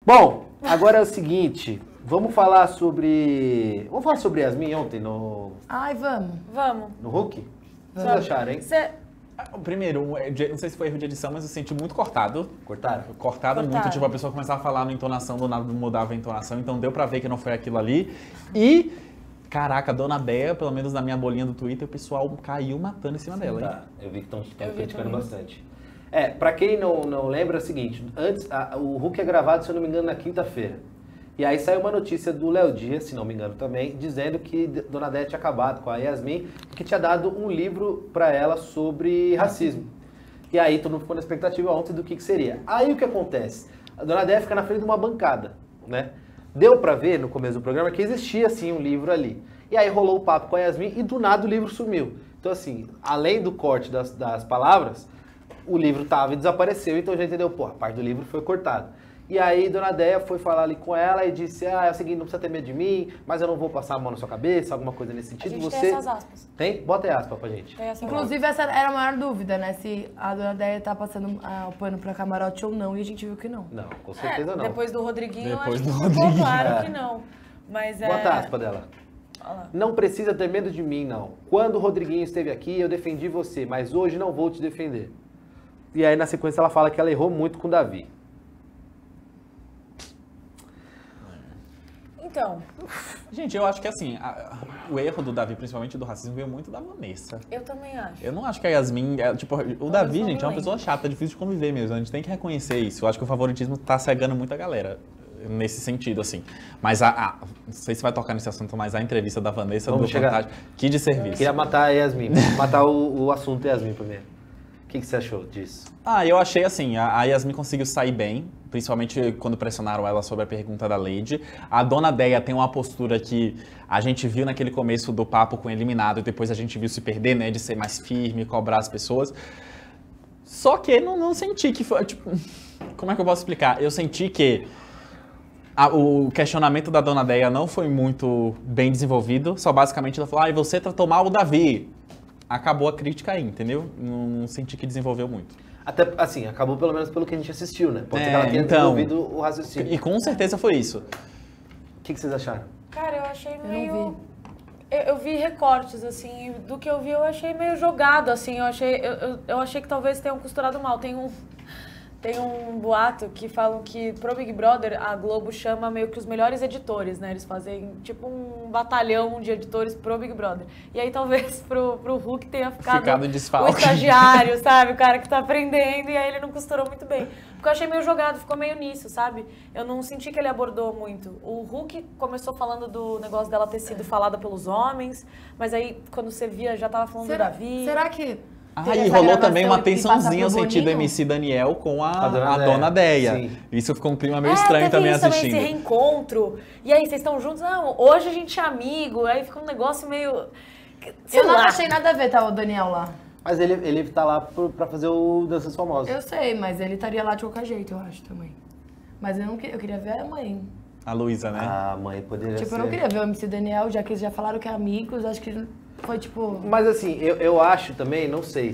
Bom, agora é o seguinte, vamos falar sobre Yasmin ontem Ai, vamos. no Hulk? O que vocês acharam, hein? Primeiro, não sei se foi erro de edição, mas eu senti muito cortado. Cortaram? Muito, tipo, a pessoa começava a falar na entonação, do nada mudava a entonação, então deu pra ver que não foi aquilo ali. E, caraca, a Dona Deia, pelo menos na minha bolinha do Twitter, o pessoal caiu matando em cima dela, hein? Tá, eu vi que estão criticando bastante. Pra quem não lembra, é o seguinte, antes, o Hulk é gravado, se eu não me engano, na quinta-feira. E aí saiu uma notícia do Léo Dias, se não me engano também, dizendo que Dona Deia tinha acabado com a Yasmin, porque tinha dado um livro pra ela sobre racismo. E aí todo mundo ficou na expectativa ontem do que seria. Aí o que acontece? A Dona Deia fica na frente de uma bancada, né? Deu pra ver no começo do programa que existia sim um livro ali. E aí rolou o papo com a Yasmin e do nada o livro sumiu. Então assim, além do corte das palavras, o livro tava e desapareceu, então já entendeu, pô, a parte do livro foi cortada. E aí Dona Deia foi falar ali com ela e disse, é o seguinte, não precisa ter medo de mim, mas eu não vou passar a mão na sua cabeça, alguma coisa nesse sentido. A gente tem essas aspas. Tem? Bota aí aspas pra gente. Inclusive, essa era a maior dúvida, né? Se a Dona Deia tá passando o pano pra camarote ou não, e a gente viu que não. Não, com certeza não. Depois do Rodriguinho, acho que ficou claro que não. Mas Bota a aspa dela. Não precisa ter medo de mim, não. Quando o Rodriguinho esteve aqui, eu defendi você, mas hoje não vou te defender. E aí, na sequência, ela fala que ela errou muito com o Davi. Então... Gente, eu acho que assim, o erro do Davi, principalmente do racismo, veio muito da Vanessa. Eu também acho. Eu não acho que a Yasmin... o Davi, gente, é uma pessoa chata, difícil de conviver mesmo. A gente tem que reconhecer isso. Eu acho que o favoritismo tá cegando muita galera. Nesse sentido, assim. Mas não sei se vai tocar nesse assunto, mas a entrevista da Vanessa do Fantástico, que de serviço. Queria matar a Yasmin, matar o assunto Yasmin primeiro. O que você achou disso? Eu achei assim, a Yasmin conseguiu sair bem, principalmente quando pressionaram ela sobre a pergunta da Lady. A Dona Deia tem uma postura que a gente viu naquele começo do papo com o Eliminado, e depois a gente viu se perder, né, de ser mais firme, cobrar as pessoas. Só que não senti que foi, tipo, como é que eu posso explicar? Eu senti que o questionamento da Dona Deia não foi muito bem desenvolvido, só basicamente ela falou, você tratou mal o Davi. Acabou a crítica aí, entendeu? Não senti que desenvolveu muito. Até, assim, acabou pelo menos pelo que a gente assistiu, né? Pode ser que ela tenha desenvolvido o raciocínio. E com certeza foi isso. O que vocês acharam? Cara, eu achei meio... Eu vi recortes, assim, do que eu vi eu achei meio jogado, assim, eu achei que talvez tenham costurado mal. Tem um boato que falam que pro Big Brother a Globo chama meio que os melhores editores, né? Eles fazem tipo um batalhão de editores pro Big Brother. E aí talvez pro Hulk tenha ficado o estagiário, sabe? O cara que tá aprendendo e aí ele não costurou muito bem. Porque eu achei meio jogado, ficou meio nisso, sabe? Eu não senti que ele abordou muito. O Hulk começou falando do negócio dela ter sido falada pelos homens, mas aí quando você via já tava falando do Davi. Será que... E rolou também uma tensãozinha no sentido MC Daniel com a Dona Deia. Sim. Isso ficou um clima meio estranho também assistindo. Também esse reencontro. E aí, vocês estão juntos? Não, hoje a gente é amigo. Aí fica um negócio meio... Eu não achei nada a ver, tá, o Daniel lá. Mas ele tá lá pra fazer o Danças Famosas. Eu sei, mas ele estaria lá de qualquer jeito, eu acho, também. Mas eu queria ver a mãe. A Luísa, né? A mãe poderia ser. Tipo, eu não queria ver o MC Daniel, já que eles já falaram que é amigos, acho que foi tipo... Mas assim, eu acho também, não sei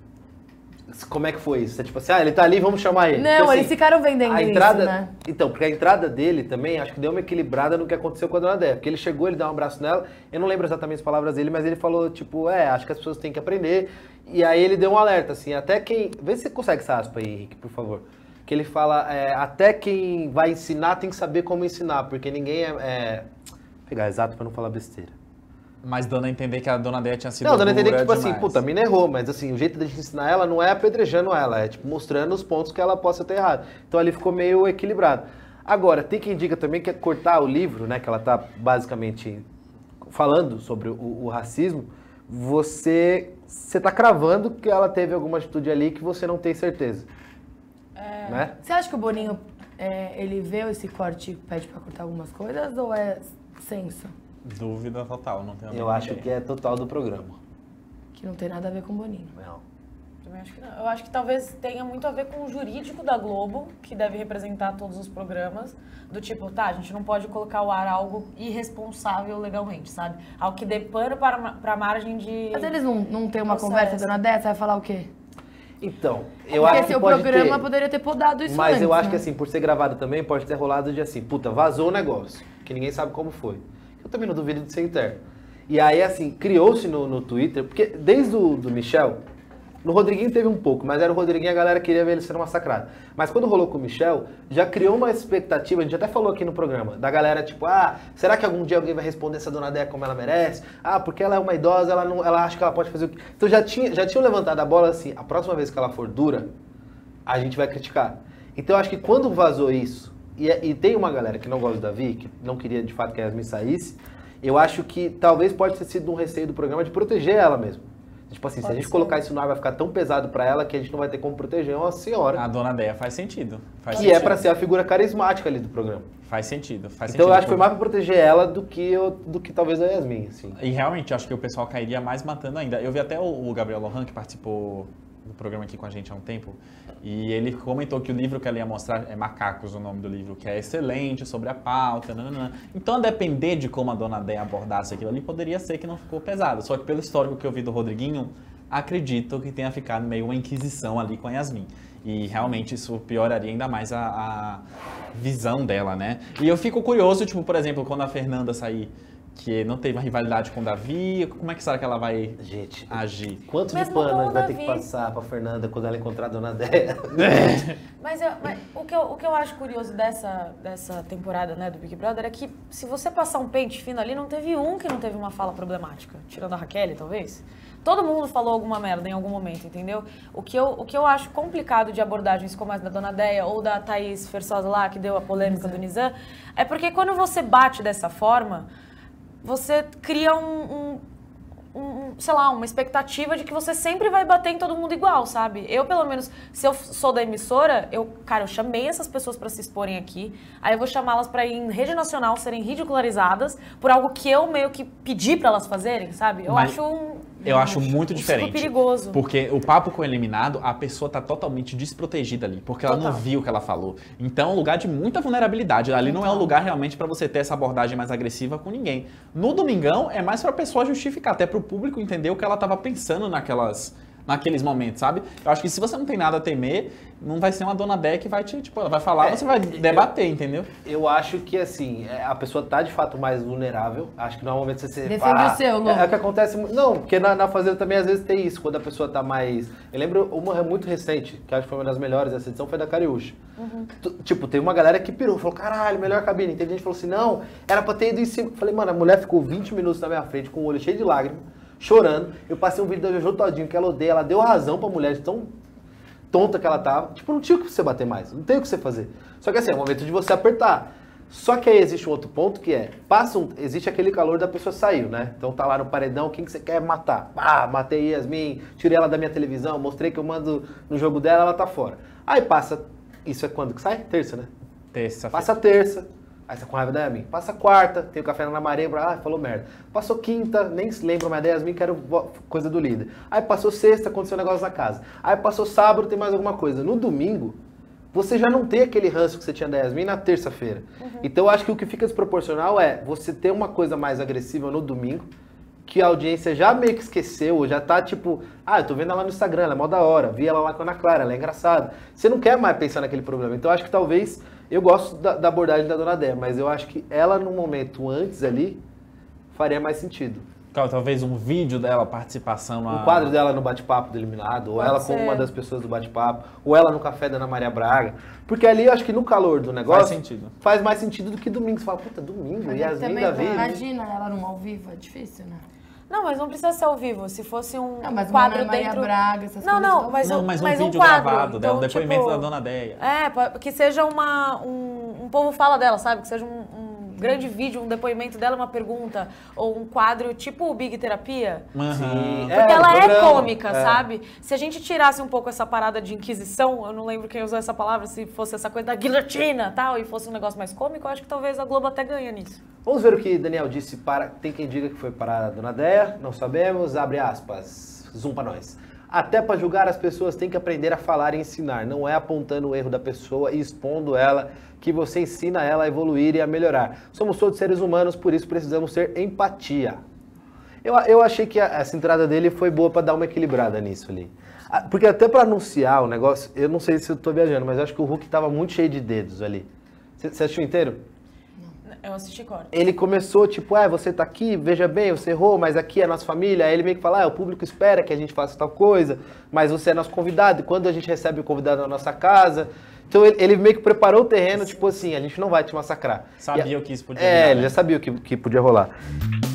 como é que foi isso. É tipo assim, ele tá ali, vamos chamar ele. Não, porque, assim, eles ficaram vendendo isso, né? Então, porque a entrada dele também, acho que deu uma equilibrada no que aconteceu com a Dona Deia. Porque ele chegou, ele deu um abraço nela, eu não lembro exatamente as palavras dele, mas ele falou, tipo, acho que as pessoas têm que aprender. E aí ele deu um alerta, assim, até quem... Vê se você consegue essa aspa aí, Henrique, por favor. Que ele fala, até quem vai ensinar tem que saber como ensinar, porque ninguém Vou pegar exato pra não falar besteira. Mas dando a entender que a Dona Deia tinha sido dando a entender que, tipo demais. assim, puta, a mina errou, mas assim, o jeito de ensinar ela não é apedrejando ela, é tipo mostrando os pontos que ela possa ter errado. Então ali ficou meio equilibrado. Agora, tem quem diga também que é cortar o livro, né, que ela tá basicamente falando sobre o racismo, você tá cravando que ela teve alguma atitude ali que você não tem certeza. Né? Você acha que o Boninho, ele vê esse corte e pede pra cortar algumas coisas ou é senso? Dúvida total, não tenho. Eu acho que é total do programa. Que não tem nada a ver com o Boninho. Não. Também acho que não. Eu acho que talvez tenha muito a ver com o jurídico da Globo, que deve representar todos os programas. Do tipo, a gente não pode colocar ao ar algo irresponsável legalmente, sabe? Algo que dê pano pra margem de... Mas eles não têm uma conversa, Dona Deia, você vai falar o quê? Então, eu acho que seu pode programa ter, poderia ter podado isso mas antes, eu acho né? que assim, por ser gravado também, pode ter rolado de assim, puta, vazou o negócio, que ninguém sabe como foi. Eu também não duvido de ser interno. E aí, assim, criou-se no Twitter, porque desde do Michel, no Rodriguinho teve um pouco, mas era o Rodriguinho, a galera queria ver ele sendo massacrado. Mas quando rolou com o Michel, já criou uma expectativa, a gente até falou aqui no programa, da galera tipo, será que algum dia alguém vai responder essa Dona Déia como ela merece? Porque ela é uma idosa, ela acha que ela pode fazer o que... Então já tinham levantado a bola assim, a próxima vez que ela for dura, a gente vai criticar. Então eu acho que quando vazou isso, e tem uma galera que não gosta do Davi, que não queria de fato que a Yasmin saísse, eu acho que talvez pode ter sido um receio do programa de proteger ela mesmo. Tipo assim, se a gente colocar isso no ar, vai ficar tão pesado pra ela que a gente não vai ter como proteger uma senhora. A Dona Déia faz sentido. Que é pra ser a figura carismática ali do programa. Faz sentido. Então eu acho que foi mais pra proteger ela do que talvez a Yasmin, assim. E realmente, eu acho que o pessoal cairia mais matando ainda. Eu vi até o Gabriel Lohan, que participou do programa aqui com a gente há um tempo, e ele comentou que o livro que ela ia mostrar é Macacos, o nome do livro, que é excelente, sobre a pauta, nananã. Então, a depender de como a Dona Déia abordasse aquilo ali, poderia ser que não ficou pesado. Só que pelo histórico que eu vi do Rodriguinho, acredito que tenha ficado meio uma inquisição ali com a Yasmin. E realmente isso pioraria ainda mais a visão dela, né? E eu fico curioso, tipo, por exemplo, quando a Fernanda sair, que não teve uma rivalidade com o Davi, como é que será que ela vai agir? Quanto de Mesmo pano com o vai ter Davi. que passar pra Fernanda quando ela encontrar a Dona Déia? Mas o que eu acho curioso dessa temporada, né, do Big Brother é que se você passar um pente fino ali, não teve um que não teve uma fala problemática. Tirando a Raquel, talvez. Todo mundo falou alguma merda em algum momento, entendeu? O que eu acho complicado de abordagens como a da Dona Déia ou da Thaís Fersosa lá, que deu a polêmica do Nizam, é porque quando você bate dessa forma, você cria sei lá, uma expectativa de que você sempre vai bater em todo mundo igual, sabe? Eu, pelo menos, se eu sou da emissora, eu chamei essas pessoas pra se exporem aqui, aí eu vou chamá-las pra ir em rede nacional, serem ridicularizadas por algo que eu meio que pedi pra elas fazerem, sabe? Eu acho muito diferente. Super perigoso. Porque o papo com o eliminado, a pessoa tá totalmente desprotegida ali, porque ela Total. não viu o que ela falou. Então é um lugar de muita vulnerabilidade. Ali não é um lugar realmente pra você ter essa abordagem mais agressiva com ninguém. No Domingão é mais pra pessoa justificar, até pro público entender o que ela tava pensando naqueles momentos, sabe? Eu acho que se você não tem nada a temer, não vai ser uma Dona Déia que vai ela vai falar, você vai debater, entendeu? Eu acho que, assim, a pessoa tá de fato mais vulnerável. Acho que não é o momento de você... Defende o seu, Lu. É o que acontece... Não, porque na Fazenda também às vezes tem isso, quando a pessoa tá mais... Eu lembro uma muito recente, que acho que foi uma das melhores dessa edição, foi da Cariúcha. Tipo, teve uma galera que pirou, falou, caralho, melhor cabine. Tem gente que falou assim, não, era pra ter ido em cima. Falei, mano, a mulher ficou 20 minutos na minha frente, com o olho cheio de lágrimas, chorando. Eu passei um vídeo da Jojo todinho, que ela odeia, ela deu razão pra mulher de tão tonta que ela tava. Tipo, não tinha o que você bater mais, não tem o que você fazer. Só que assim, é o momento de você apertar. Só que aí existe um outro ponto que é, existe aquele calor da pessoa saiu, né? Então tá lá no paredão, quem que você quer matar? Matei Yasmin, tirei ela da minha televisão, mostrei que eu mando no jogo dela, ela tá fora. Aí passa, isso é quando que sai? Terça, né? Terça. Passa terça, aí você tá com raiva da Yasmin. Passa quarta, tem o café na maré, falou merda. Passou quinta, nem se lembra mais da Yasmin, que era coisa do líder. Aí passou sexta, aconteceu um negócio na casa. Aí passou sábado, tem mais alguma coisa. No domingo, você já não tem aquele ranço que você tinha da Yasmin na terça-feira. Então eu acho que o que fica desproporcional é você ter uma coisa mais agressiva no domingo, que a audiência já meio que esqueceu, ou já tá tipo, eu tô vendo ela no Instagram, ela é mó da hora, vi ela lá com a Ana Clara, ela é engraçada. Você não quer mais pensar naquele problema. Então eu acho que talvez, eu gosto da abordagem da Dona Déia, mas eu acho que ela no momento antes ali, faria mais sentido. Talvez um vídeo dela, participação... Um quadro dela no bate-papo do Eliminado, ou ela como uma das pessoas do bate-papo, ou ela no café da Ana Maria Braga. Porque ali eu acho que no calor do negócio... Faz sentido. Faz mais sentido do que domingo. Você fala, puta, domingo, Yasmin, Davi... Imagina ela num ao vivo, é difícil, né? Não, mas não precisa ser ao vivo. Se fosse um mas quadro Ana Maria dentro... Braga, essas não, coisas. não, mas um vídeo quadro. gravado dela, Então, um depoimento tipo, da Dona Déia. que seja um povo fala dela, sabe? Que seja um grande vídeo, um depoimento dela, uma pergunta, ou um quadro tipo o Big Terapia. Sim. Porque ela é programa, cômica, sabe? Se a gente tirasse um pouco essa parada de inquisição, eu não lembro quem usou essa palavra, se fosse essa coisa da guilhotina e tal, e fosse um negócio mais cômico, eu acho que talvez a Globo até ganha nisso. Vamos ver o que Daniel disse tem quem diga que foi para a Dona Déia, não sabemos, abre aspas, zoom pra nós. Até para julgar as pessoas tem que aprender a falar e ensinar, não é apontando o erro da pessoa e expondo ela que você ensina ela a evoluir e a melhorar. Somos todos seres humanos, por isso precisamos ter empatia. Eu achei que essa entrada dele foi boa pra dar uma equilibrada nisso ali. Porque até pra anunciar o negócio, eu não sei se eu tô viajando, mas eu acho que o Hulk tava muito cheio de dedos ali. Você assistiu inteiro? Eu assisti corte. Ele começou, tipo, você tá aqui, veja bem, você errou, mas aqui é a nossa família. Aí ele meio que fala, o público espera que a gente faça tal coisa, mas você é nosso convidado, e quando a gente recebe o convidado na nossa casa... Então ele meio que preparou o terreno, tipo assim, a gente não vai te massacrar. Sabia o que isso podia virar, ele já sabia o que podia rolar.